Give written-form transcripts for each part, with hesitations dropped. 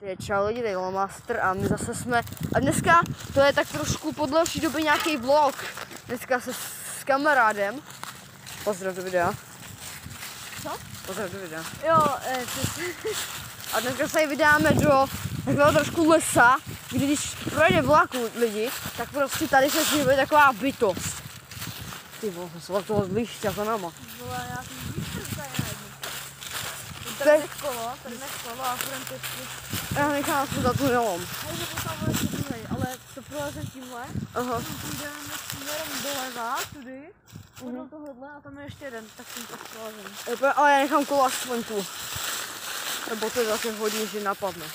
Čau lidi, tady Master a my zase jsme, a dneska to je tak trošku po delší době nějaký vlog. Dneska se s kamarádem, pozdrav do videa. Co? Pozdrav do videa. Jo, A dneska se vydáme do takového trošku lesa, kdy když projde vlaku lidi, tak prostě tady se zjevuje taková bytost. Ty vole, jsem se toho zlíšťa za náma. Vole, já jsem víc tady najdu. Tady nech kolo a půjdem pěšky. Já nechám se za tunelom. Hej, že tam ještě druhej, ale to prolezem tímhle. Aha. Půjdeme směrem doleva, tudy. Půjdeme tohohle a tam je ještě jeden, tak tím tak prolezem. Ale já nechám kolo aspoň tu. Nebo to je zase hodně, že napadne.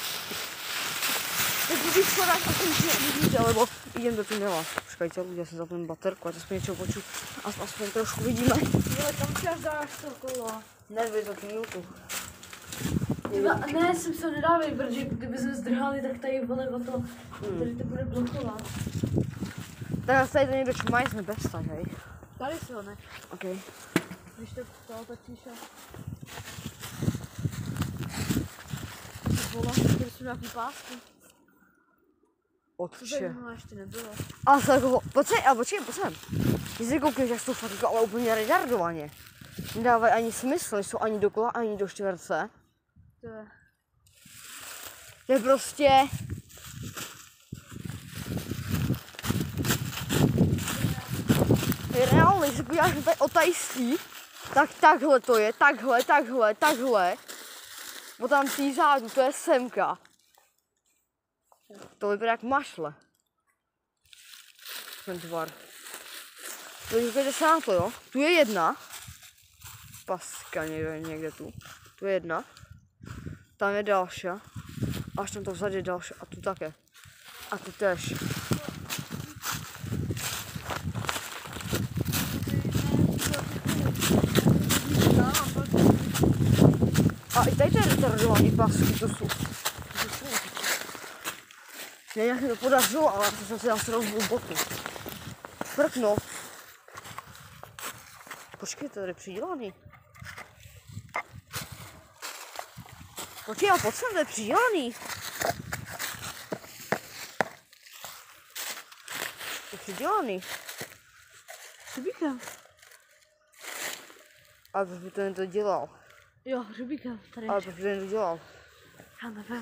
Tak když schodách aspoň vidíte, alebo idem do tunela. Počkajte, ľudia, se zapnem baterku, ať aspoň něčeho poču. Aspoň trošku vidíme. Ale tam čas dáš to kolo. Nedvej to minutu. Ne, sem se nedávej, protože kdyby jsme zdrhali, tak tady vlevo to, tady to bude blokovat. Tak tady to někdo čmajsne bez tak, hej? Tady si ho nech. OK. Když to otočíš a... Vola, tady jsou nějaký pásky. Co tady mnoho ještě nebylo. A se jako, počkej, sem. Když si koukneš, jak jsou fakt jako, ale úplně retardovaně. Nedávají ani smysl, jsou ani do kola, ani do čtverce. To je prostě... Je reálně, když se podíváš na tady otajský, tak takhle to je, takhle. Bo tam tý zádu, to je semka. To vypadá jak mašle. Ten tvar. Podívejte se na to, jo. Tu je jedna. Paska někde tu. Tu je jedna. Tam je další. Až tam to vzadu je další. A tu také. A tu tež. A i tady to je retardovaný pasky, to jsou. Nějak se to podařilo, ale jsem si asi rozbil botu. Prkno. Počkej, to je přidělaný. Počkej, ale pojď sem, to je přidělaný. To je přidělaný. Hřebíkem. Ale proč by to jen to dělal? Jo, hřebíkem tady. Ale proč by to jen to dělal? Já nevím.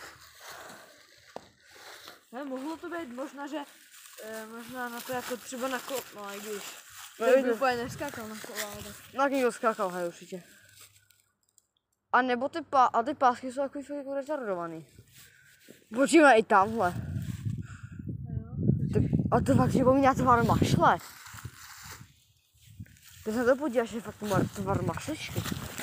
Ne, mohlo to být možná, že možná na to jako třeba na kolo, no i když. To by úplně neskákal na kolo, ale tak. No, někdo skákal, hej, určitě. A nebo ty pásky jsou takový fakt jako retardovaný. Počíme i tamhle. A to fakt připomíná tvar mašle. Ty se to podíváš, že fakt tvar mašličky.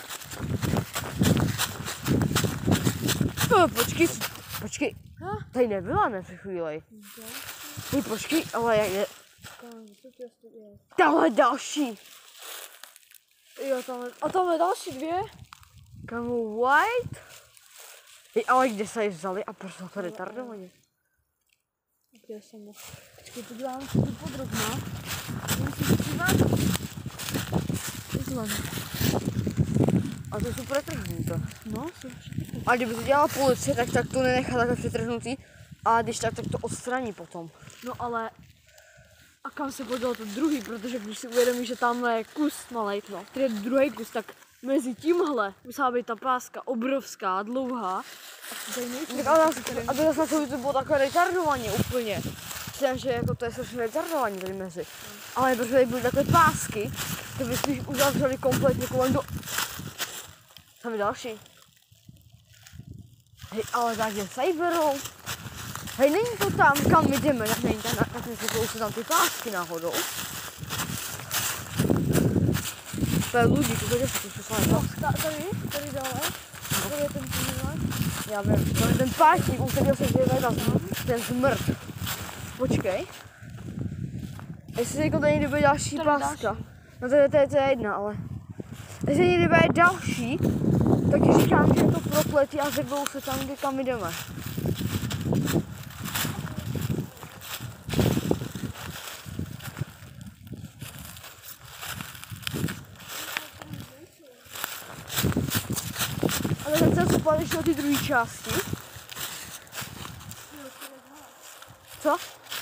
Počkej. Tady nebyla, ne, před chvíli. Ty počkej, ale jak je... Tamhle další. Jo, tamhle další dvě. Kamu white? Ale kde se ji vzali a proč to retardovaně? Kde jsem mohl? Počkej, podívám se tu podrobná. Musíš přivát. A to jsou přetrhnuté. No, jsou přetrhnuté. A kdyby to dělala policie, tak to nenechá takhle přetrhnutý. A když tak to odstraní potom. No ale... A kam se podělal to druhý, protože když si uvědomíš, že tamhle je kus malej, no, který je druhý kus, tak mezi tímhle musela být ta páska obrovská, dlouhá. A tady nejsou. Tak ale to zase to bylo takové retardovaně úplně. Myslím, že jako to je strašně retardovaně tady mezi. Ale protože tady byly takové pásky, to by spíš uzavřeli kompletně kolem do... Tam je další. Hej, ale tak je cyberou. Hej, není to tam, kam my jdeme, tak není tam, tak jsou tam ty pásky náhodou. To je lidi, to je to samé pásky. Tady dále, tady je ten tunel. Já vím, to je ten pásník, u kterého se děje ten smrt. Počkej. Jestli se tady někdy bude další páska. No to je jedna, ale... Jestli někdy bude další, tak říkám, že je to prokletí a řeknou se tam, kam jdeme. Ale ten se spali do té druhé části. Co?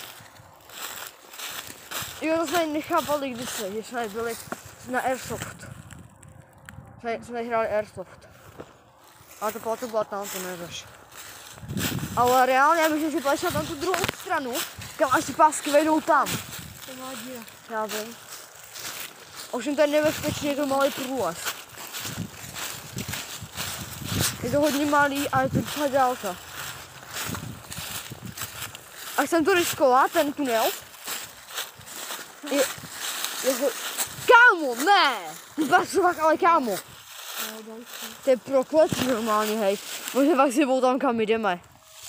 Jo, to jsme nechápali kdysi, že jsme byli na Airsoft. Jsme hráli Airsoft. Ale to byla tam, to nevíš. Ale reálně, já myslím, že půjdeš na tam tu druhou stranu, kam až ty pásky vejdou tam. To má díra. Já vím. Ovšem to je nebezpečný, je to malý průlez. Je to hodně malý a je to docela dálka. A jsem to riskovala, ten tunel. Kámo, ne! Basovak, ale kámo. To je prokletí normálně, hej. Možná fakt si jdou tam, kam jdeme.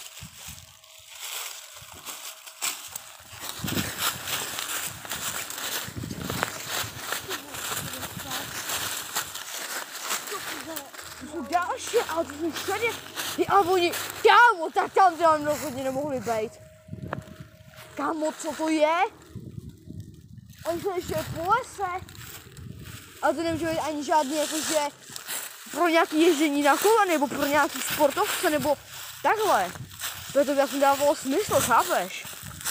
To jsou další, ale to jsou všade. A oni, kámo, tak tam tam rozhodně nemohli být. Kámo, co to je? Oni jsou ještě po lese. Ale to nemůže být ani žádný jakože pro nějaký ježdění na kole, nebo pro nějaký sportovce, nebo takhle. Proto by aspoň dávalo smysl, chápeš?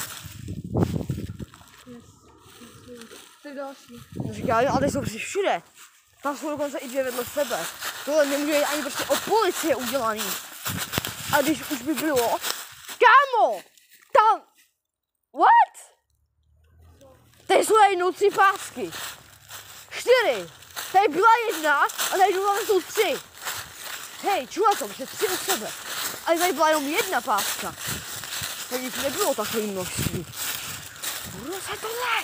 Tak další. Říkám, ale ty jsou prostě všude. Tam jsou dokonce i dvě vedle sebe. Tohle nemůže být ani prostě od policie udělaný. A když už by bylo, kámo, tam, what? Tady jsou najednou 3 pásky. 4. Tady byla 1 a tady dole jsou 3. Hej, čula to, že 3 od sebe. Ale tady byla jenom 1 páska. Tady jich nebylo takové množství. Budu se tohle.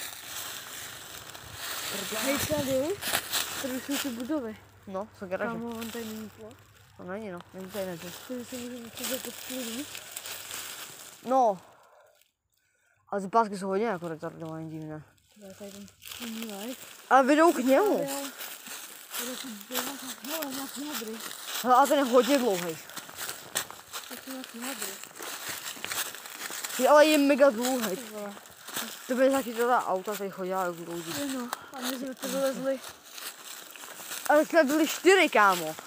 Hej, tady jsou ty budovy. No, co garáže. Kámo, on tady není plot. To není no, není tady nebyl. Tady se můžeme třeba podpůlit. No. Ale ty pásky jsou hodně jako retardovaný, divné. Tady ten live. Ale vedou k němu. Hele, nějaký hadry. Hele, ale ten je hodně dlouhý. Nějaký hadry. Je, ale je mega dlouhý. To by taky teda auta tady chodila jak lidi. No, a my jsme to vylezli. Ale jsme byli 4, kámo.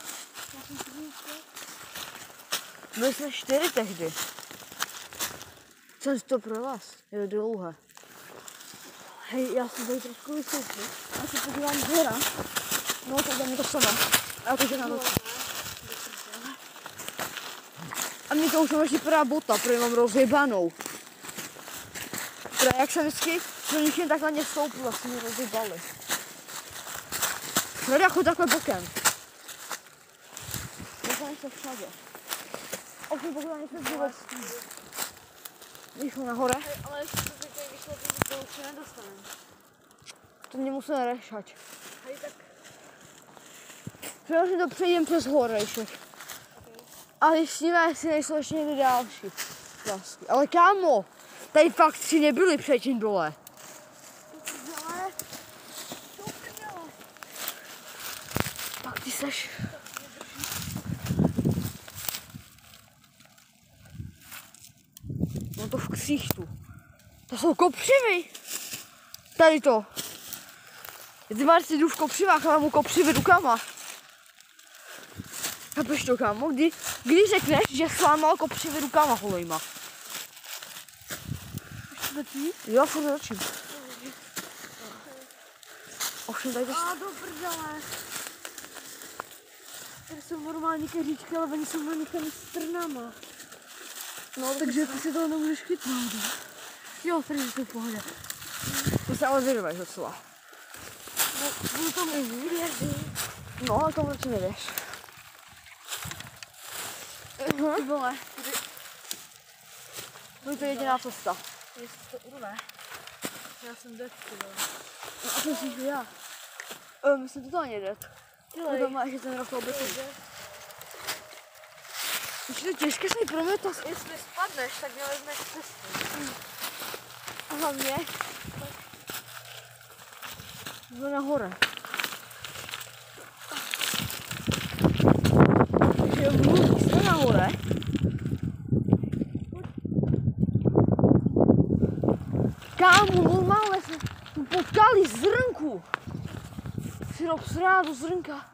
My jsme 4 tehdy. Co to pro vás? Je dlouhé. Hej, já jsem tady trošku vysoupil. Já se podívám zhora. No, to jdeme to sama. A to je na to. A mě to už mám ještě prvá bota, protože mám rozjebanou. Protože jak jsem vždycky do nich jen takhle stoupil, asi mě rozjebali. Tady jako takhle bokem. Dostaneš se všade. Ovšem pokud nejsme vůbec. Vyšlo nahoře. Hej, ale jestli to teď tady vyšlo, to už se nedostaneme. To mě musíme rešat. Hej, tak. Přenosím to přejdem přes horejšek. A zjistíme, jestli nejsou ještě někde další plasky. Ale kámo, tady fakt 3 nebyly předtím dole. Ale to ukrnělo. Tak ty seš. No to v ksichtu. To jsou kopřivy. Tady to. Ty máš si jdu v kopřivách a mám mu kopřivy rukama. Chápeš to, kámo? Kdy řekneš, že slámal kopřivy rukama holejma? Ještě začít? Jo, furt začím. Ovšem tady to... Do prdele. Tady jsou normální keříčky, ale oni jsou nanichaný strnama. No, Takže ty si toho nemůžeš chytnout. Jo, tady jsou v pohodě. to se ale vyrveš docela. No, budu tam i věřit. No, ale tomu radši nevěř. Ty vole. To je jediná cesta. Jestli to urve. Já jsem dead, ty vole. No a to jsi já. Myslím totálně dead. Dělej. To má ještě ten rok obecný. Už je to těžké se mi promětat. Jestli spadneš, tak mě vezmeš cestu. A hlavně. Jdu nahoře. Takže mluví se nahoře. Kámo, normálně jsme tu potkali zrnku. Syrup srádu zrnka.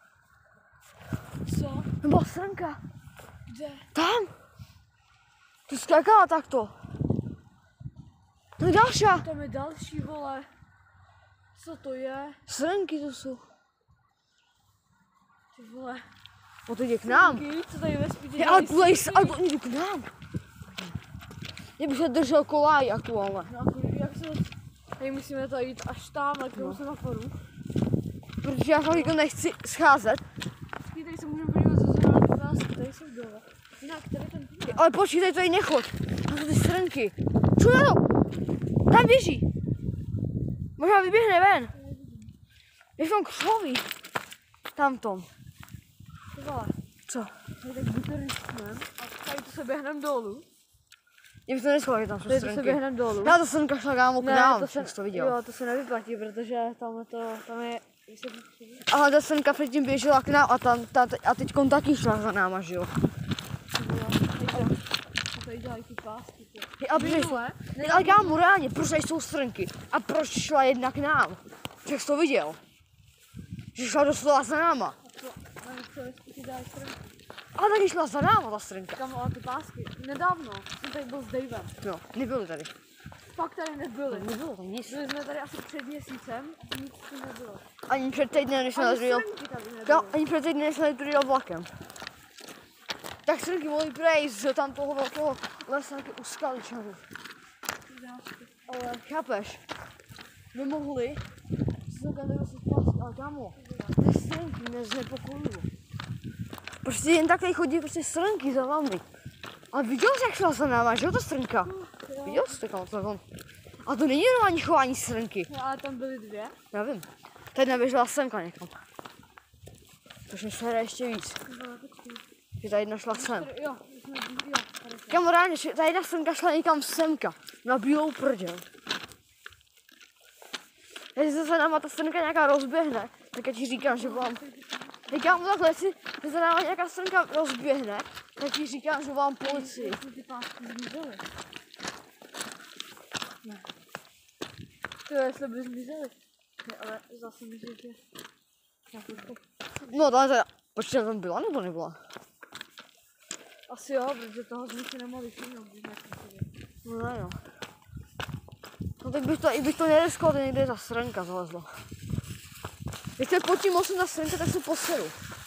Co? Nebo srnka. Kde? Tam. Tu skákala takto. To je další. Tam je další, vole. Co to je? Srnky to jsou. Ty vole. O to jde k nám. Co tady ve spíti Je, ale kulej se, ale oni jdou k nám. Já bych se držel kolaj jako, ale. No a jak se... Tady musíme to jít až tam, ale k tomu semaforu. Protože já fakt nechci scházet. Tady se můžeme podívat za zrovna pásky, tady jsou dole. Jinak, tady ten půjde. Ale počkej, tady nechoď. To jsou ty srnky. Čuj na to. Tam běží. Možná vyběhne ven. Je v tom křoví. Tamtom. Ty vole. Co? Tady tak buteristnem a tady to se běhnem dolů. Já bych to neschoval, že tam jsou Tady to se srnky. běhnem dolů. Já to srnka šla kámo k nám, to se, jsi to viděl. Jo, to se nevyplatí, protože tam je... Ale ta srnka předtím běžela k nám a teďkon taky šla za náma, že jo. Tady dělají ty pásky. Ale kámo, reálně, proč tady jsou srnky? A proč šla jedna k nám? Jak jsi to viděl? Že šla doslova za náma. Ale taky šla za náma ta srnka. Kam ale ty pásky? Nedávno jsem tady byl s Davem. Jo, nebyly tady. Fakt tady nebyly. Nebylo tam nic. Byli jsme tady asi před měsícem a nic tu nebylo. Ani před týdnem, než jsme Ani tady srnky tady nebyly. ani před týdnem, než jsme tady vlakem. Tak srnky mohly prejít z tam toho velkého lesa taky u Skaličanu. Ale chápeš? My mohli se tady asi pásky, ale kámo, ty srnky mě znepokojují. Prostě jen tak tady chodí prostě srnky za vámi. Ale viděl jsi, jak šla za náma, že jo, ta srnka? Viděl jsi to, kámo, to. A to není normální chování srnky. No, ale tam byly dvě. Já vím. Tady neběžela semka někam. Což mi se ještě víc. Že tady jedna šla sem. Jo, Kámo, reálně, že tady jedna srnka šla někam semka. Na bílou prděl. Když se za náma ta srnka nějaká rozběhne, tak já ti říkám, že volám. Říkám takhle, jestli se za náma nějaká srnka rozběhne, tak ti říkám, že volám policii. ty pásky zmizely. Ne. To je, jestli by zmizely. Ne, ale zase myslím, že... No, tady, počkej, tam byla nebo nebyla? Asi jo, protože toho jsme si nemohli všimnout, když jsme No ne, jo. No tak bych to neriskoval, tady někde ta srnka zalezla. Když to je pod tím mostem ta srnka, tak se poseru.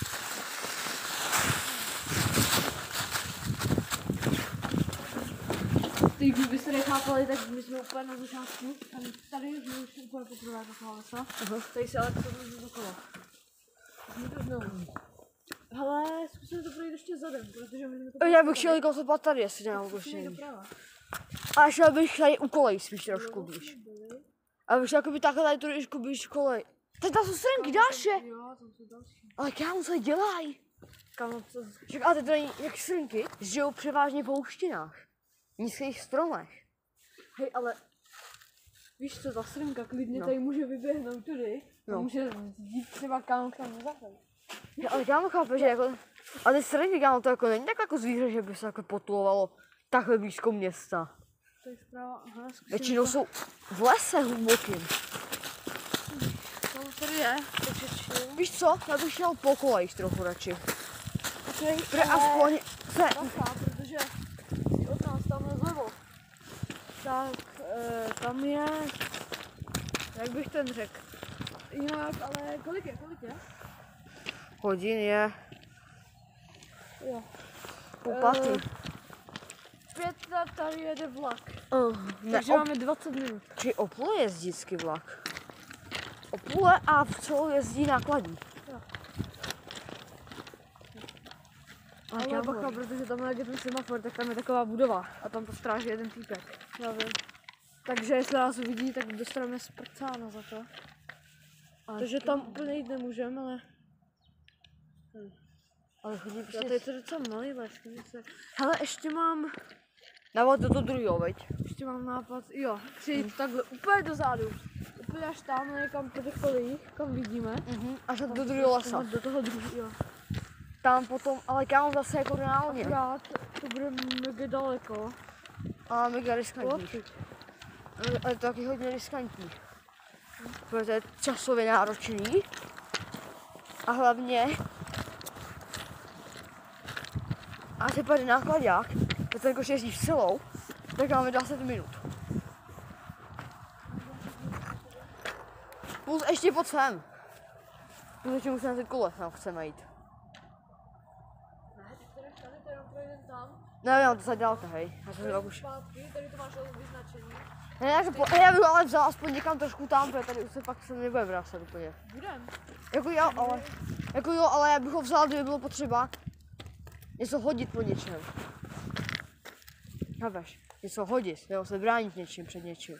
Ty, kdybyste nechápali, tak my jsme úplně na začátku. Tady jsme už úplně poprvé taková lesa. Tady se ale to můžu dokola. To znovu. Hele, zkusíme to projít ještě zadem, protože my jsme to... Já bych šel kousat tady, jestli nemám koštění. A šel bych tady u kolej spíš trošku blíž. A bych šel jakoby takhle tady trošku blíž kolej. Tady jsou srnky, další. Jo, tam jsou další. Ale kámo, co dělají? Kámo, co? Ale tady jak srnky žijou převážně v houštinách. V nízkých stromech. Hej, ale... Víš co, ta srnka klidně No. tady může vyběhnout tudy. No. A může jít třeba kámo k tam zahrát. Ja, ale kámo, chápeš, že jako... Ale ty srnky, kámo, to jako není tak jako zvíře, že by se jako potulovalo takhle blízko města. To je zpráva, aha, zkusím Většinou to. jsou v lese hlubokým. No, tady je, takže Víš co? Já bych šel po kolejích trochu radši. okay, Protože aspoň se... bacha, protože si od nás tam zlevo. Tak, tam je... Jak bych ten řekl? Jinak, ale kolik je? Hodin je Jo. půl pátý. 5 tady jede vlak. Ne, Takže máme 20 minut. či o půle jezdí vždycky vlak. O půle a v celou jezdí nákladní. Jo. Ale Ale bacha, protože tam je ten semafor, tak tam je taková budova a tam to stráží jeden týpek. Já vím. Takže jestli nás uvidí, tak dostaneme sprcána za to. Takže tam úplně jít nemůžeme, ale... Ale chodí Já prostě... tady to docela malý les. Hele, ještě mám Návod do toho druhého, veď? Ještě mám nápad, jo, přijít takhle úplně dozadu. Úplně až tam někam po těch kolejích, kam vidíme. Až do druhého lesa. Do toho druhého. Tam potom, ale kámo zase jako reálně. Akorát to bude mega daleko. A mega riskantní. Odkud? Ale to taky hodně riskantní. Protože to je časově náročný. A hlavně... A se pade nákladák, to ten koš jezdí v celou, tak máme 20 minut. Plus ještě pod sem. Plus ještě musíme ty kole, tam chceme jít. Ne, tak tady to jenom projdem tam. Ne, to se dálka, hej. Já jsem už. Zpátky, tady to máš vyznačení. Ne, já bych ale vzal aspoň někam trošku tam, protože tady už se pak se nebude vracet úplně. Budem. Jako jo, ale já bych ho vzal, kdyby bylo potřeba něco hodit po něčem. Chápeš? Něco hodit, nebo se bránit něčím před něčím.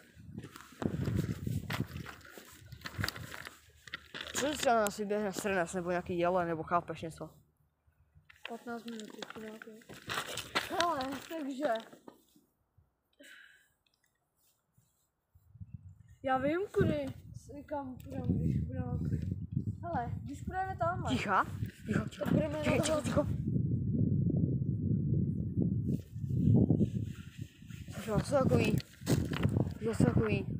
Co si třeba asi běhne srnes, nebo nějaký jelen, nebo chápeš něco? 15 minut ještě nějaký. Ale, takže. Já vím, kudy. Kam půjdeme, když půjdeme. Hele, když půjdeme tam. Ticha? Ticho. Tak budeme na toho. Ticho. Co takový? Co takový?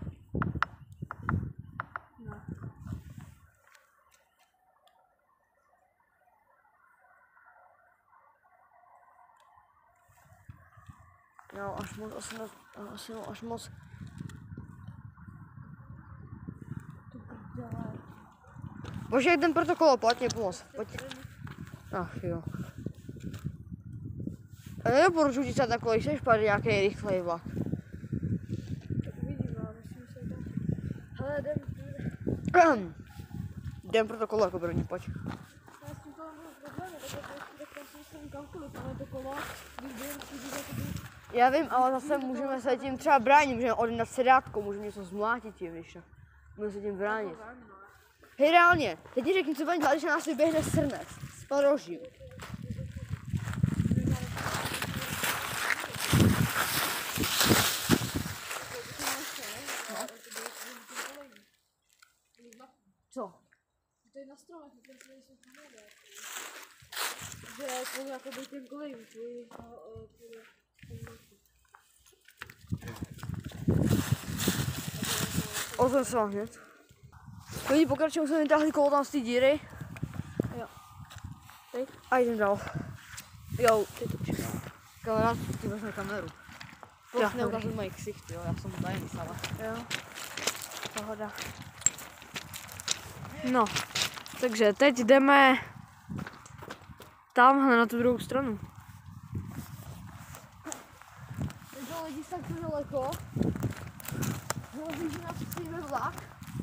No. No, až moc. Bože, jak ten protokol, pojď mě pomoct. Pojď. Ach jo. A nedoporučuji ti třeba takový, chceš pát nějaký rychlej vlak. Tak uvidíme, ale musím se tam. Hele, jdem. Jdem protokol jako první, pojď. Já s tím kolem mám problémy, tak tam si myslím kamkoliv, ale to kolo, když budeme chodit jako by... Já vím, ale zase můžeme se tím třeba bránit, můžeme oddat sedátko, můžeme něco zmlátit tím, víš co? Můžeme se tím bránit. Hej, reálně, teď ti řekni, co budeme dělat, když na nás vyběhne srnec s parožím. Co? To je na stromech, ten se nejsou kamery. Že kvůli jakoby těm kolejím, kvůli... Ozvem se vám hned. Oni pokračují, jsme vytáhli kolo tam z té díry. Jo. Teď? A jdem dál. Jo, teď už. Kamarád, ty vezme kameru. Prostě neukazuj moji ksichty, jo, já jsem tady myslela. Jo. Pohoda. No, takže teď jdeme tamhle na tu druhou stranu. Takže lidi se tak daleko. Hrozí, že nás přijme vlak.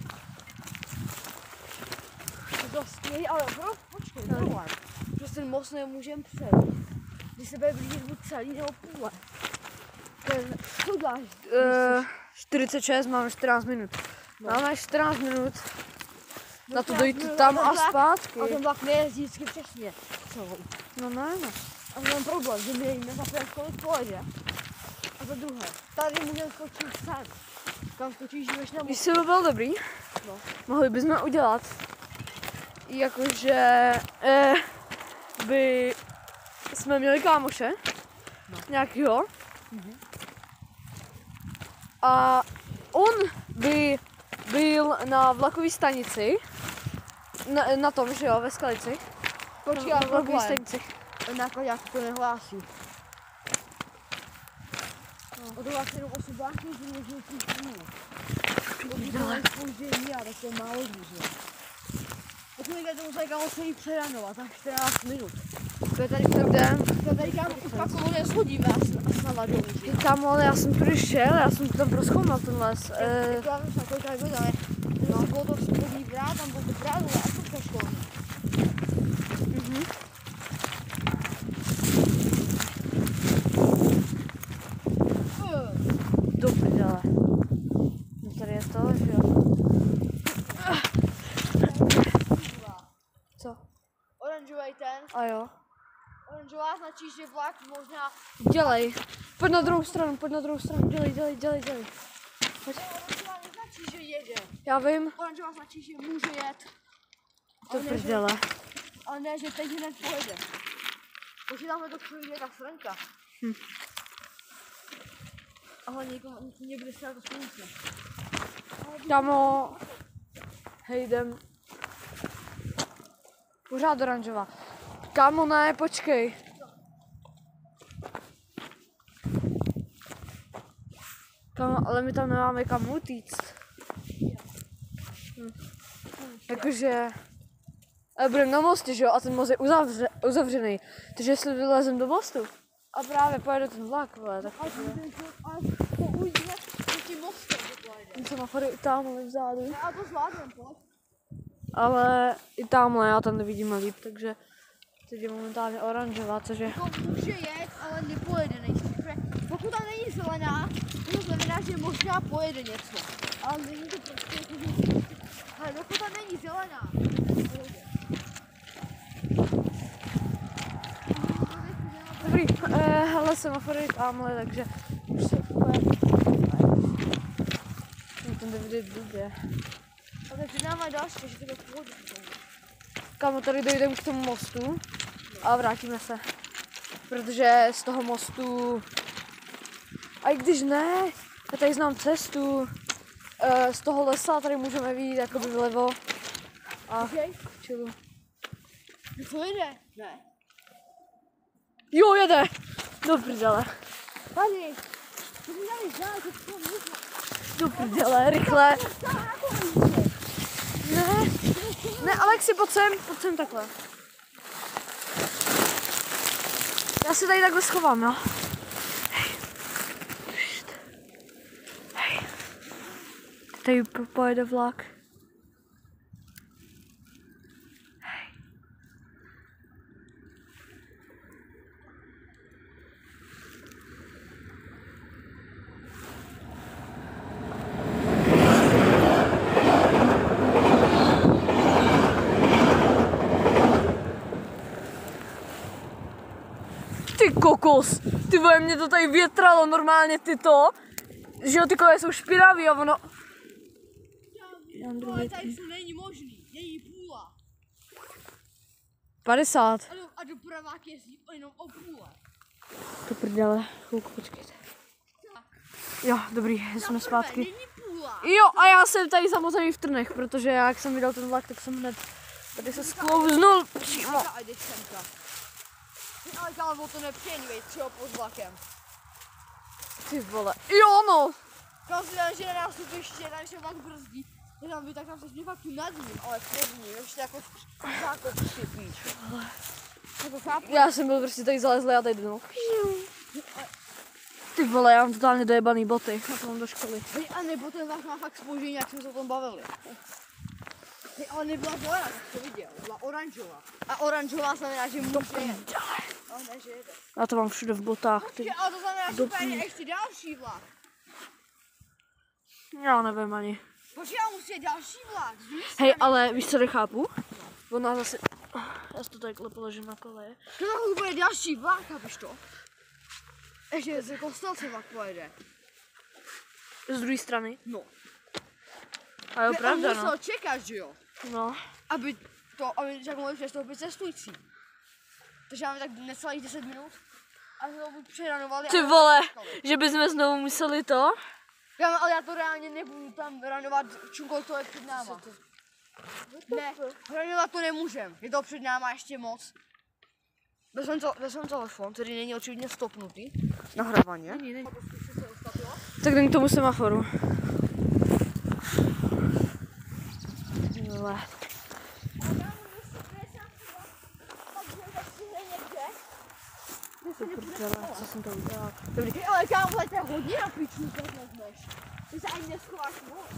To skvělý, ale počkej, problém. Že ten most nemůžeme přejít. Když se bude blížit buď celý nebo půle. Co dáš? 46, máme 14 minut. No. Máme 14 minut. Na to No, dojít tam a zpátky. A ten vlak nejezdí vždycky přesně. Celou. No ne, no. A to mám problém, že my jíme za prvé kolik pojede. A za druhé, tady můžeme skočit sem. Kam skočíš, jdeš na Když most. se by byl dobrý, No. mohli bychom udělat, jakože by jsme měli kámoše, nějakýho, a on by byl na vlakové stanici, na tom, že jo, ve Skalici, Počkej, na já vlakové problém. stanici. Nákladňák to nehlásí. O to vlastně jenom 8 vláků, že můžeme přijít k němu. Odvídáme spoždění a tak to je málo důže. Pokud to museli kámo celý přeranovat, tak 14 minut. To je tady kde? To tady kámo už pak kolo neshodíme a snad dolů. Kámo, ale já jsem tudy šel, já jsem tam prozkoumal ten les. Jako já vím, že kolika je ale no. Bylo to spodní vrát, tam byl to vrát, ale až to přešlo. Do prdele. No tady je to, že jo? Co? Oranžový ten. A jo. Oranžová značí, že vlak možná... Dělej. Pojď na druhou stranu, Dělej. Oranžová neznačí, že jede. Já vím. Oranžová značí, že může jet. To prdele. Ale ne, že teď hned pojede. Protože tamhle to přijde ta srnka. Ale někde se na to slunce. Kámo. Hej, jdem. Pořád oranžová. Kámo, ne, počkej. Kámo, ale my tam nemáme kam utíct. Jakože... Ale budeme na mostě, že jo? A ten most je uzavřený. Takže jestli vylezem do mostu a právě pojede ten vlak, vole, tak... Ale to ujdeme tím mostem, že pojede. Ten semafor i tamhle vzadu. Ne, a to zvládnem, pojď. Ale i tamhle, já tam nevidím líp, takže... Teď je momentálně oranžová, cože... To může jet, ale nepojede nejspíš. Pokud tam není zelená, to znamená, že možná pojede něco. Ale není to prostě jako... Ale dokud tam není zelená, nepojede. Dobrý, hele, semafory tamhle, takže... Už se úplně... Ten David je blbě. A teď přidáme další, takže to je půjde. Kámo, tady dojdeme k tomu mostu a vrátíme se. Protože z toho mostu... A i když ne, já tady znám cestu. Z toho lesa tady můžeme vyjít jakoby vlevo. A chillu. To jede? Ne. Jo, jede! Do prdele. Tady. To mi dali znát, že to můžu. Do prdele, rychle. Ne, ne, Alexi, pojď sem takhle. Já si tady takhle schovám, no. Hej. Tady pojede vlak. Hej. Ty kokos, ty vole, mě to tady větralo normálně tyto, že jo, ty koleje jsou špinavý a ono... Ale tady to není možný, není půla. 50. A dopravák jezdí jenom o půle. To prdele, chvilku počkejte. Jo, dobrý, jsme zpátky. Není půla. Jo, a já jsem tady samozřejmě v Trnech, protože jak jsem vydal ten vlak, tak jsem hned tady se sklouznul přímo. A jdeš semka. Ale kámo, to nepřijení, vej, třeba pod vlakem. Ty vole, jo no. Kam si dám, že na nástupiště, tam se vlak brzdí. Tam by tak tam se fakt tu nad ním, ale pod ním, ještě jako zákop šipíš. Jako chápu. Já jsem byl prostě tady zalezlý a tady jdu. Ty vole, já mám totálně dojebaný boty, na to mám do školy. A nebo ten vlak má fakt spoždění, jak jsme se o tom bavili. Ale nebyla zelená, tak to viděl, byla oranžová. A oranžová znamená, že může jet. Ale ne, že jede. Já to mám všude v botách. Ty... Ale to znamená, že tady je ještě další vlak. Já nevím ani. Počkej, a musí jít další vlak. Hej, ale víš co nechápu? Ona zase... Já si to takhle položím na koleje. To tak bude další vlak, chápeš to? Ještě z Kostelce vlak pojede. Z druhé strany? No. A jo, pravda, on musel no. čekat, že jo? No. Aby tak mohli přestoupit cestující. Takže máme tak necelých 10 minut. A znovu buď přeranovali. Ty vole, že bychom znovu museli to? Ale já to reálně nebudu tam ranovat, čunko to je před náma. Ne, ranovat to nemůžem, je to před náma ještě moc. Vezmem telefon, který není očividně stopnutý. Nahrávaně. Není. Tak jdem k tomu semaforu. Vole. Co jsem to udělal? Dobrý, ale kámo, to je hodně na piču, co vezmeš. Ty se ani neschováš moc.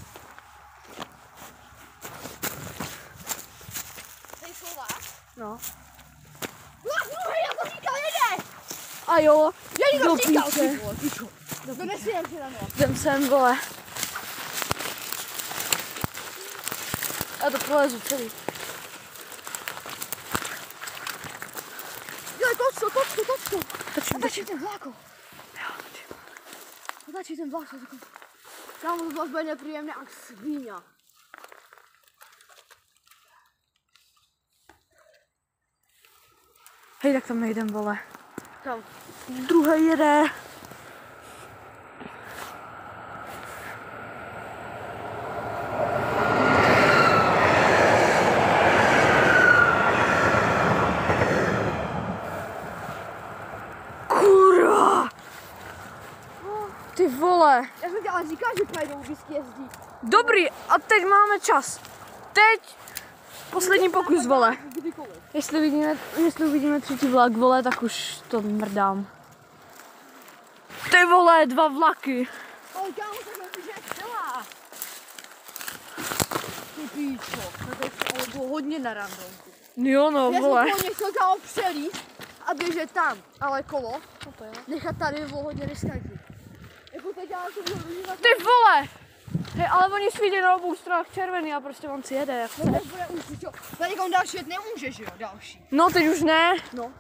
Tady schováš? No. No, já to říkal, jede! A jo, Já do to říkal, píče. ty vole, pičo. To nesmím přeranovat. Jdem sem, vole. Já to prolezu celý. Jo, točko. Točím. Otačí ten vláko. Otačí ten vláko. Kámo, to bylo nepříjemné jak svíňa. Hej, tak tam nejdem, vole. Kam? Druhý jede. Kurva! Ty vole! Já jsem ti ale říkal, že pojedou vždycky jezdí. Dobrý, a teď máme čas. Teď poslední pokus, vole. Jestli uvidíme třetí vlak, vole, tak už to mrdám. Ty vole, 2 vlaky. Ale kámo, takhle už je celá. Ty píčo, ale bylo hodně na randonku. Jo no, vole. Já jsem nechtěl kámo přelít a běžet tam, ale kolo nechat tady bylo hodně riskantní. Jako teď já jsem budu vyžívat. Ty vole! Hej, ale oni svítí na obou stranách červený a prostě on si jede, jak chce. No tak bude už, čo? Tady on další jet nemůže, že jo, další. No, teď už ne. No.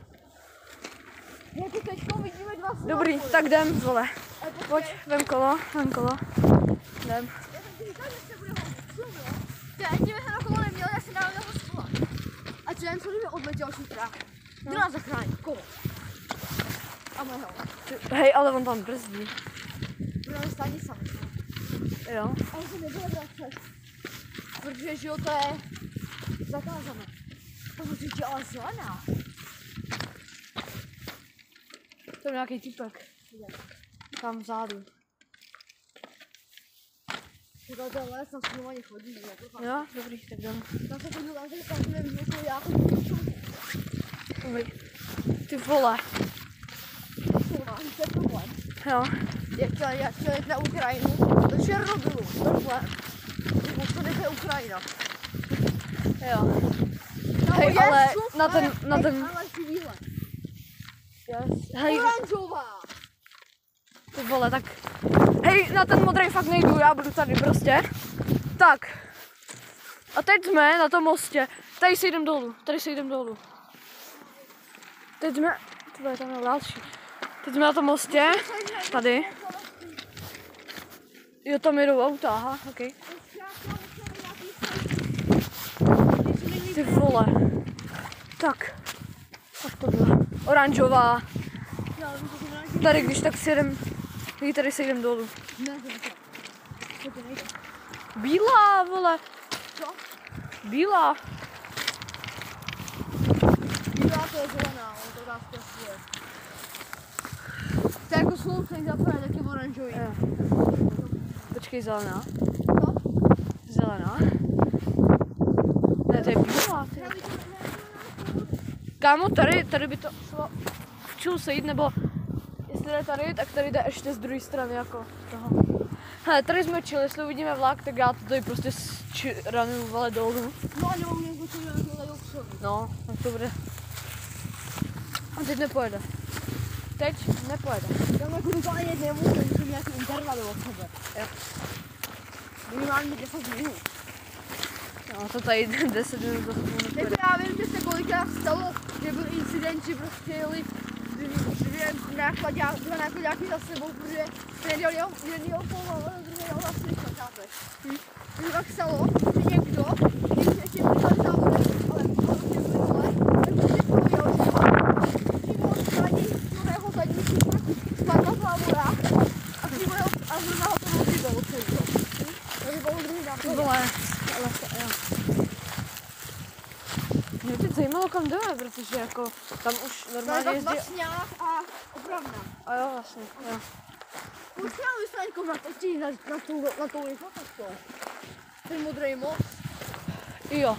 Jako teďko vidíme 2 slova. Dobrý, tak jdem, vole. Pojď, vem kolo. Jdem. Já jsem si říkal, že se bude hodit, jo? Teď kdyby se na kolo neměl, já si dal jeho schola. A co jen co kdyby odletěl šutrák. Kdo nás zachrání? Kolo. A mého. Hej, ale on tam brzdí. Budeme stát sami. Jo. Ale se nebude vracet. Protože, že jo, to je zakázané. To musí tě ale zelená. To je nějaký typek. Tam vzadu. Říkal, to je les, na snovaně chodí. Jako Jo, dobrý, tak jdem. tam se chodil, tam se tam nevím, jako já chodím. Dobrý. Ty vole. To je problém. Jo. Jak chtěl jít na Ukrajinu, do Černobylu, problém. Pokud je Ukrajina. Jo. Hej, ale na ten... Ale chvíle. Hej, Oranžová. ty vole, tak... Hej, na ten modrý fakt nejdu, já budu tady prostě. Tak. A teď jsme na tom mostě. Tady se jdem dolů. Teď jsme... Ty vole, tam je další. Teď jsme na tom mostě. Tady. Jo, tam jedou auta, aha, okej. Ty vole. Tak. Tak to byla. Oranžová. Tady, když tak si jdem... Tady se jdem dolů. Bílá, vole. Co? Bílá. Bílá to je zelená, ale to dá zprostuje. To je jako sloučení zaprvé, tak je oranžový. Počkej, zelená. Co? Zelená. Ne, to je bílá. Kámo, tady by to šlo v čul sejít, nebo jestli jde tady, tak tady jde ještě z druhé strany jako toho. Hele, tady jsme čili, jestli uvidíme vlak, tak já to tady prostě ranu vale dolů. No a nebo mě zvučili na tohle do psovi. No, tak to bude. A teď nepojede. Tam jako dokáže jet nemůžu, musím nějaký intervaly od sebe. Jo. Minimálně 10 minut. No, to tady 10 minut to nepojede. Tak já vím, že se kolikrát stalo, že byl incident, že prostě jeli dva nákladáky za sebou, protože jeden jel pomalu, druhý jel na slyšel, chápeš? Takže tak stalo, že někdo, když ještě přišel závodem, ale prostě byl dole, tak prostě pojel, že přímo zadní spadla závora a přímo jel a zrovna ho to rozbilo celý to. Takže bylo druhý náklad. Mě teď zajímalo, kam jdeme, protože jako tam už normálně jezdí... To je Vlastňák a Opravna. A jo, vlastně, jo. Musíme jsme jako na tou rychlotkou. Ten modrý most. Jo.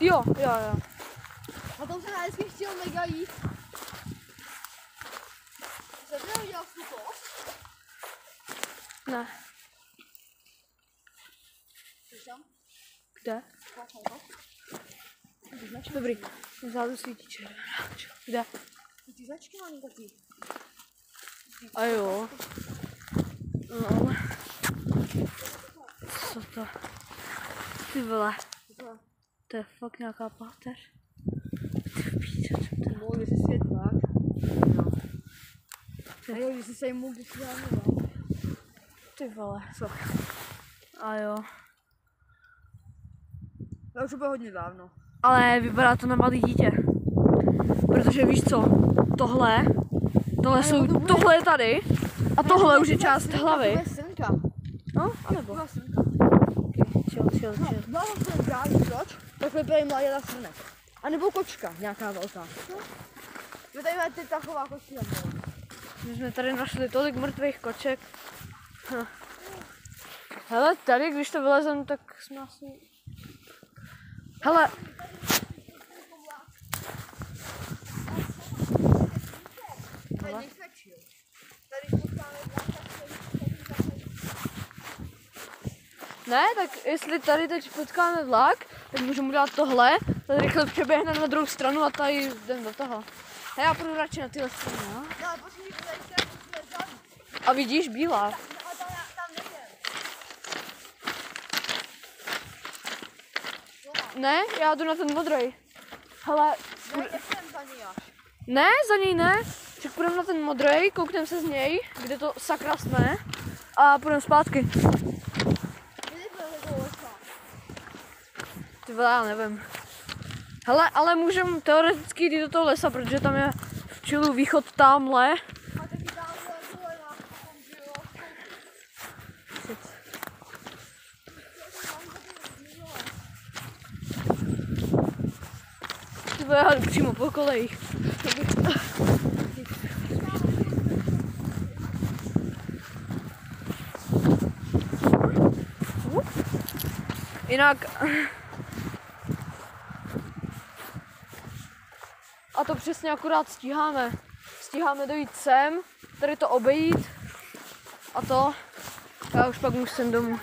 A tam se já vždycky chtěl mega jít. Jsi to viděl to? Ne. Jsi tam? Kde? Dobrý. Vzadu svítí červená. Kde? Ty značky mám taky. A jo. No ale... Co to? Ty vole. To je fakt nějaká páteř. Ty píče, co to je? Mohl by si světlák. No. A jo, když jsi se jim mohl vysvětlovat. Ty vole. Co? A jo. To už bylo hodně dávno. Ale vypadá to na malý dítě. Protože víš co? Tohle je tady. A tohle už je část hlavy. To je synka. No, anebo. To je synka. Chill. Byla synka, víš proč? Tak vypadá mladá srnek. A nebo kočka, nějaká velká. My tady máme ty taková kočka. My jsme tady našli tolik mrtvých koček. Hele, tady, když to vylezem, tak jsme asi... Hele. Ne, tak jestli tady teď potkáme vlak, tak můžeme udělat tohle, tady rychle přeběhneme na druhou stranu a tady jdem do toho. A já půjdu radši na tyhle strany, jo? A vidíš, bílá. Ne, já jdu na ten modrý. Hele, ne, za něj ne. Tak půjdeme na ten modrý, koukneme se z něj, kde to sakra jsme a půjdeme zpátky. Ty vole, já nevím. Hele, ale můžeme teoreticky jít do toho lesa, protože tam je v čilu východ tamhle. Ty vole, já jdu přímo po kolejích. Jinak... A to přesně akorát stíháme. Stíháme dojít sem, tady to obejít a to. Já už pak musím domů.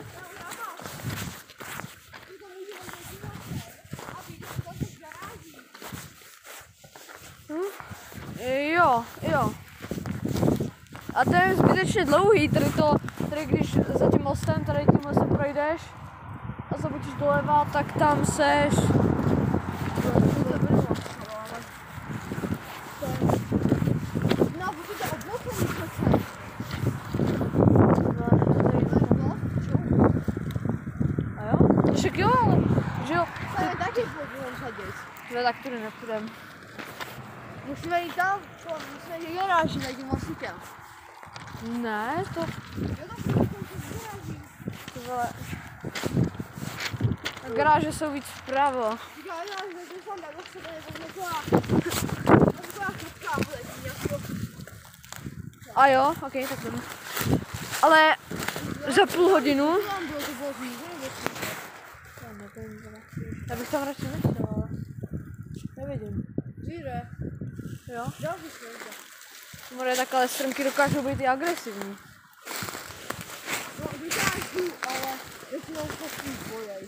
Jo. A to je zbytečně dlouhý, tady když za tím mostem, tady tím mostem projdeš a zabočíš doleva, tak tam seš. A jo? Však jo, ale že jo. To je taky půjdeme sadit. No tak tudy nepůjdeme. Musíme jít tam, musíme jít do garáži za tím mostíkem. Ne, to... Ty vole. Garáže jsou víc vpravo. A jo, ok, tak jdeme. Ale za půl hodinu... Já bych tam radši nešel, ale... Nevidím. Žíre. Jo? Jo, More, tak ale strmky dokážou být i agresivní. no, dokážu, ale většinou se s tím bojej.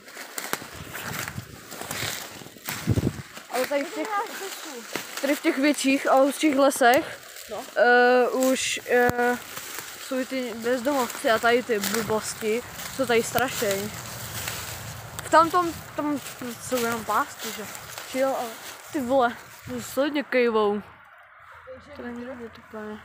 Ale tady v těch větších a hustších lesech už jsou ty bezdomovci a tady ty blbosti jsou tady strašení. V tamtom, tam jsou jenom pásky, že? Chill, ale ty vole, to se hodně kejvou. To není vidět úplně.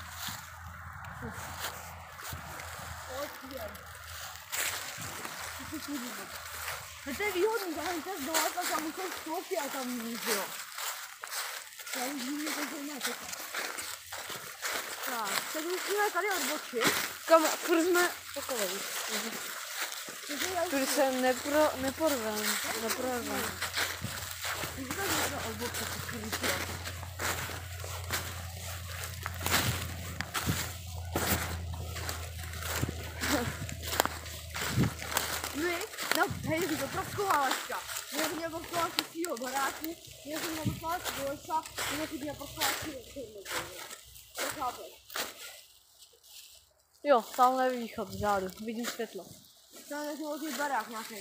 To je výhodný, tam čas dolet a tam jsou stopy a tam nic, jo. Já už vím, že to je čeká. Tak musíme tady odbočit. Kam, furt jsme po kolejích. Tudy se neporvem. Můžeme tady odbočit, no, hej, to praskovávačka. Mě chodí praskovávačky z týho baráku, mě chodí praskovávačky do lesa, mě chodí praskovávačky do toho. To chápeš? Jo, tamhle je východ vzadu, vidím světlo. Tam je nějaký barák nějaký.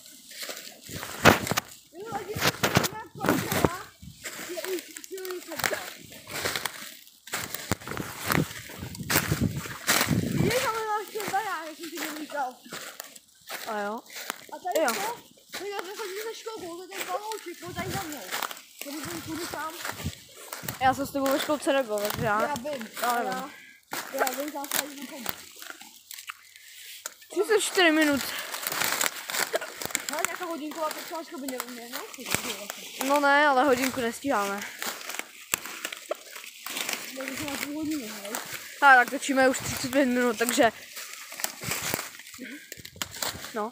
Jo, lidi, je už silný světlo. Vidíš, tam je náš ten barák, jak jsem si nevítal. A jo? A tady to? No já nechodím ze školkou, to je ten palouček, pojď tady za mnou. Tady jsem kudy tam. Já jsem s tebou ve školce Rego, takže já vím. Já vím, tam se tady nechodím. 34 minut. Ale nějaká hodinková přečáčka by neměla. No ne, ale hodinku nestíháme. Takže jsme na půl hodiny, hej. Tak točíme už 35 minut, takže... No.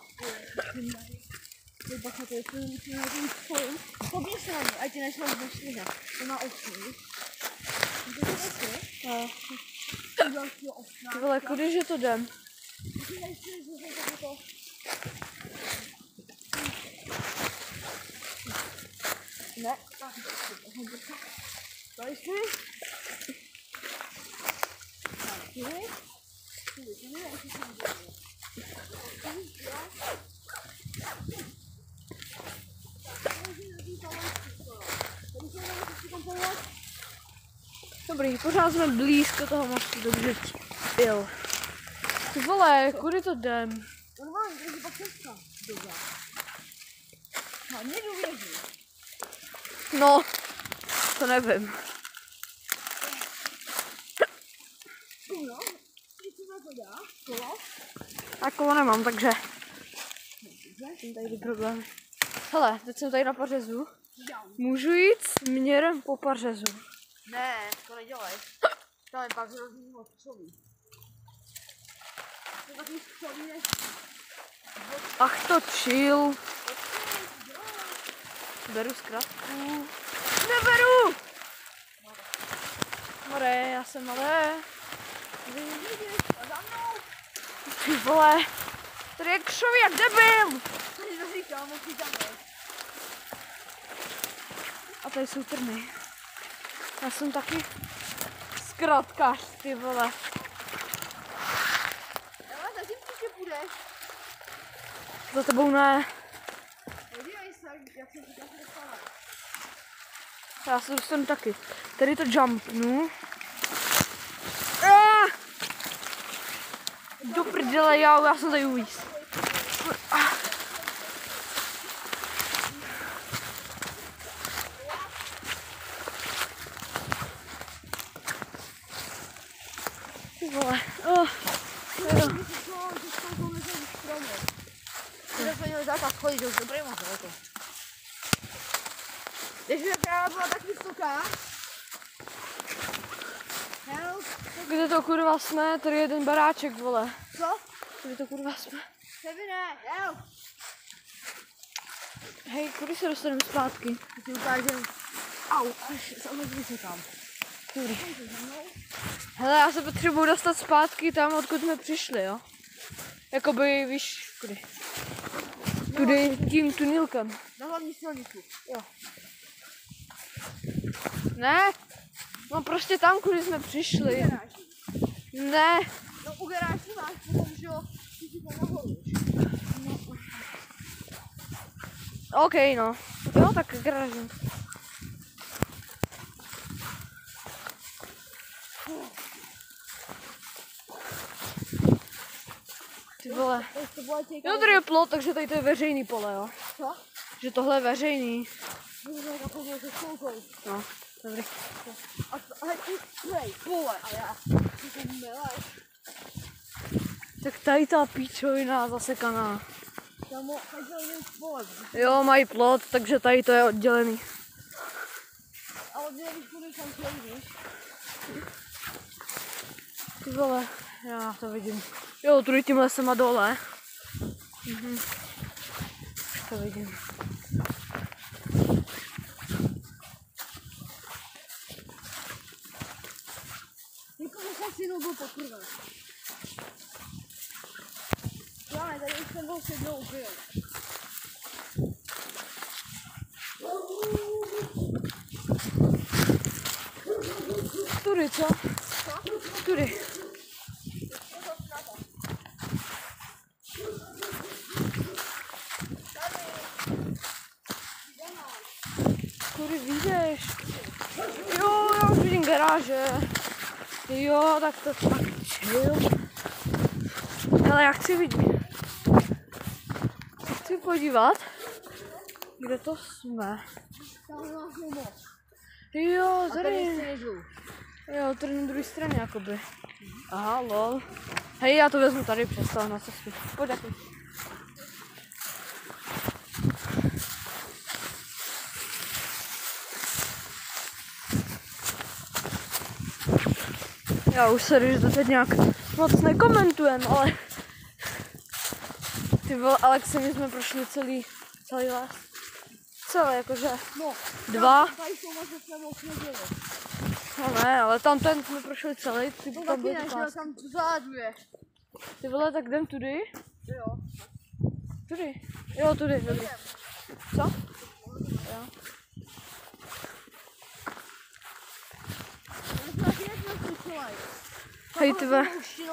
Bacha, to je spojím. Poběž se na mě, ať ti nešlo z dnešního. To má 8, víš? To je 8? Ty vole, kudyže to jdem? Ne. Tady jsi. Dobrý, pořád jsme blízko toho mostu, dobře. Jo. Ty vole, kudy to jdem? Normálně, když je pak cesta. Dobrá. Hlavně důvěří. No, to nevím. No, když se to dá, kolo. A kolo nemám, takže jsem tady problém. Hele, teď jsem tady na pařezu. Můžu jít směrem po pařezu. Ne, to nedělej. Tam je pak hrozný moc křoví. To taky křoví než... Ach to chill. Beru zkratku. Neberu! More, já jsem malé. Ty vole. Tady je křoví jak debil. Tady to říkám, musí tam jít. A tady jsou trny. Já jsem taky zkratkář, ty vole. Ale zatím příště půjdeš. Za tebou ne. Podívej se, jak jsem říkal, že dostala. Já se dostanu taky. Tady to jumpnu. Do prdele, já jsem tady uvíz. Ty vole. Kde jsme měli zákaz chodit, že už dobrý moc daleko. Když jaká byla tak vysoká. Help. Kde to kurva jsme? Tady je jeden baráček, vole. Co? Kde to kurva jsme? Kevine, help. Hej, kudy se dostaneme zpátky? Ty ukážem. Au, až samozřejmě se tam. Kudy? Hele, já se potřebuji dostat zpátky tam, odkud jsme přišli, jo? Jakoby, víš, kudy? Tudy tím tunelkem. Na hlavní silnici. Jo. Ne? No prostě tam, kudy jsme přišli. Ne. No u garáži máš potom, že jo, ty si to nahoru. OK, no. Jo, tak garážem. Ty vole. Jo, tady je plot, takže tady to je veřejný pole, jo. Co? Že tohle je veřejný. Můžeme takovou se školkou. No, dobrý. Ale ty strej, pole, a já. Ty to mileš. Tak tady ta píčovina zasekaná. Tam každý pole. Jo, mají plot, takže tady to je oddělený. Ale mě když půjdeš tam chvíli, víš? Ty vole, já to vidím. Jo, tudy tím lesem a dole. Už to vidím. Nikomu jsem si byl poprvé. Já, tady už jsem byl s jednou upil. Tudy, co? Tudy. Kudy vyjdeš? Jo, já už vidím garáže. Jo, tak to tak chill. Hele, já chci vidět. Chci podívat, kde to jsme. Tam vlastně moc. Jo, A tady tady. ještě nežlu. Jo, tady na druhé straně jakoby. Aha, lol. Hej, já to vezmu tady přestal na cestu. Pojď taky. Já už se, že to teď nějak moc nekomentujem, ale ty vole, Alexe, my jsme prošli celý les. Celé, jakože No, dva. tady jsou moc, že jsme moc neděli. No ne, ale tam ten jsme prošli celý, ty To tam taky byly ne, ty že pásky. tam záduje. Ty vole, tak jdem tudy? Jo. Tudy. Jo, tudy, dobrý. Co? Jo. Hej, tyve.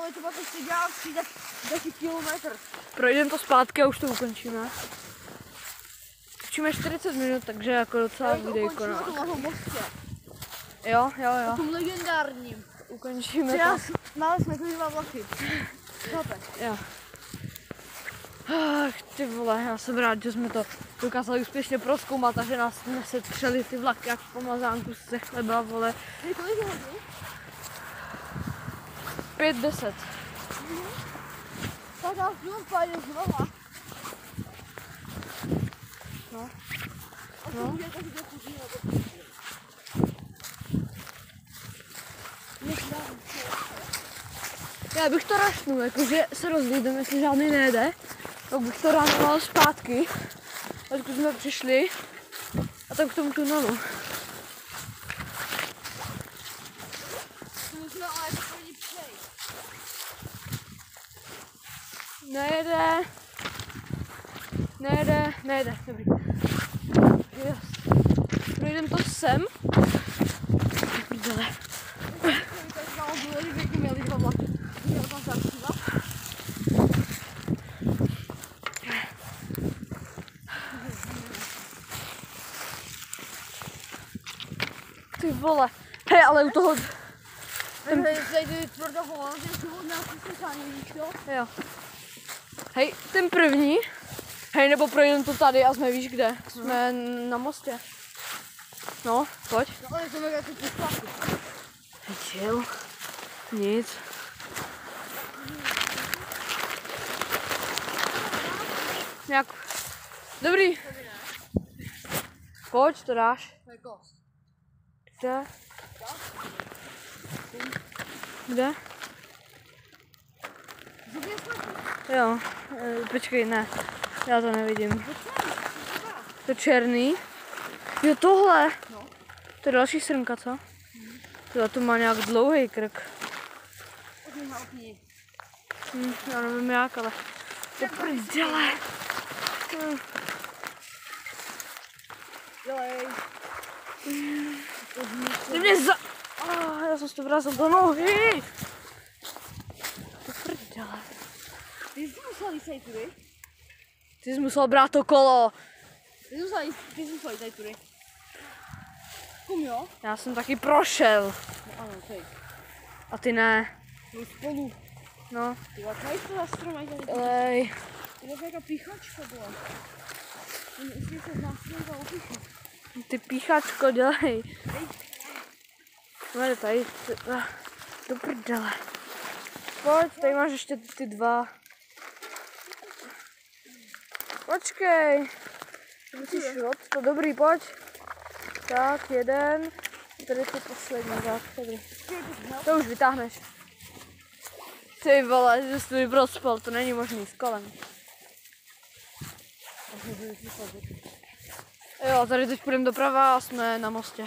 Projdeme to zpátky a už to ukončíme. Točíme 40 minut, takže jako docela videjko. Jo. V tom legendárním. Ukončíme to. Máme jsme tu 2 vlaky. Jo. Ach, ty vole, já jsem rád, že jsme to dokázali úspěšně prozkoumat a že nás nesetřeli ty vlaky jak v pomazánku ze chleba, vole. Kolik hodin? 5:10. Tak já už pojede znova. No. A to bude tak do kuchyně. Já bych to rašnul, jakože se rozlídem, jestli žádný nejede, tak bych to ránoval zpátky, odkud jsme přišli, a tak k tomu tunelu. Nejede, dobrý. Yes. Projdem to sem. Prdele. Ty vole, hej, ale u toho... Jo. Hej, ten první. Hej, nebo projdem to tady a jsme, víš kde? Jsme na mostě. No, pojď. Hej, chill. Nic. Nějak... Dobrý. Pojď, to dáš. Kde? Kde? Jo, počkej, ne. Já to nevidím. To černý. Jo, tohle. To je další srnka, co? Tohle to má nějak dlouhý krk. Já nevím jak, ale... To prdele. Ty mě za... já jsem si to vrázal do nohy. To prdele. Ty jsi musel jít tudy? Ty jsi musel brát to kolo. Ty jsi musel jít tudy. Kum jo? Já jsem taky prošel. No ano, ty. A ty ne. My spolu. No. Ty jaký to za strom mají tady? Ej. To je jaká píchačka byla. Jestli se z nás nebyla opíchat. Ty píchačko, dělej. Jde tady. Do prdele. Pojď, tady máš ještě ty 2. Počkej. Musíš to dobrý, pojď. Tak, 1. Tady to poslední, tak, dobrý. To už vytáhneš. Ty vole, že jsi tu prospal, to není možný s kolem. Jo, tady teď půjdeme doprava a jsme na mostě.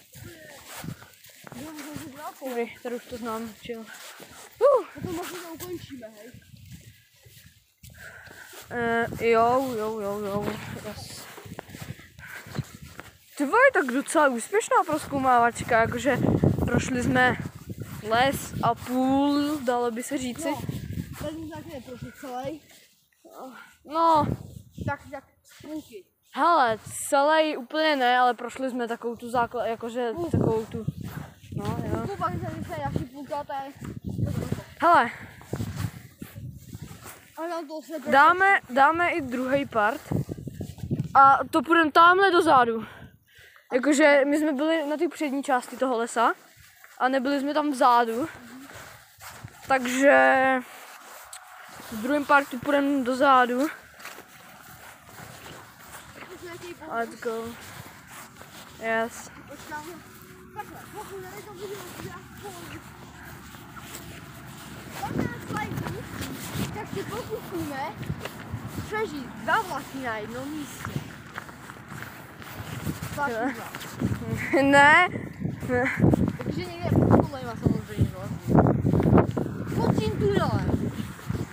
Dobrý, tady už to znám, chill. To možná to ukončíme, hej. Jo, yes. Ty vole, tak docela úspěšná prozkoumávačka, jakože prošli jsme les a půl, dalo by se říci. No, tady jsme taky neprošli celý. No, Tak půlky. hele, celý úplně ne, ale prošli jsme takovou tu základ, jakože takovou tu, no jo. To pak se další půlka, to je... Hele, Ale nám to se dáme i druhý part a to půjdeme tamhle dozadu. Jakože my jsme byli na té přední části toho lesa a nebyli jsme tam vzadu. Takže v druhém partu půjdeme dozadu. Let's go. Yes. Tak si pokusíme přežít 2 vlaky na jednom místě. Ne. Takže někde pod kolejma samozřejmě vlastně. Pod tím tunelem.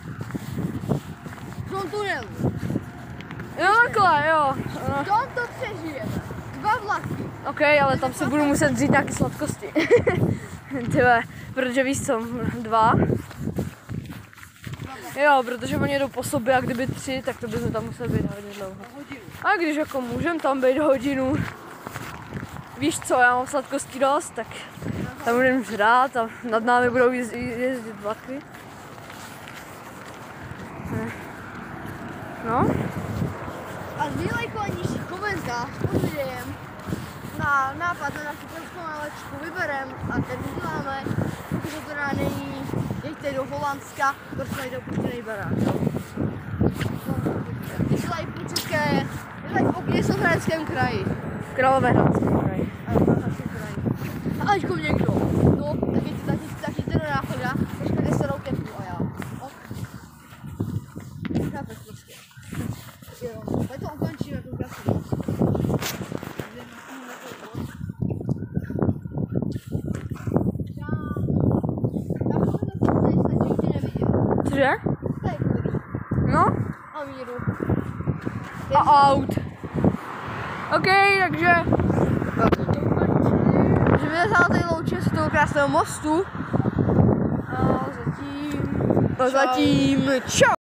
tunelu. Jo, takhle, jo. V tom to přežijeme. 2 vlaky. OK, ale tam se budu muset vzít nějaké sladkosti. Tyhle, protože víš co, 2. Jo, protože oni jdou po sobě a kdyby 3, tak to bychom tam museli být hodně dlouho. A když jako můžem tam být hodinu, víš co, já mám sladkostí dost, tak tam budeme žrát a nad námi budou jezdit vlaky. No. A nejlajkovanější komentář pod videem na nápad na naši malečku vyberem a ten uděláme, pokud to teda není, jeďte do Holandska, protože najde opuštěný barák. Like pro České, like v Okněsohradeckém kraji. V Královéhradském kraji. A ačkoliv někdo, no, tak jděte do Náchoda, počkejte se routěku a já. Chápeš prostě. Jo, tak to ukončíme, tu krásnou. Cože? No? A míru. A aut. OK, takže... Že vylezá tady louče z toho krásného mostu. A zatím... Čau.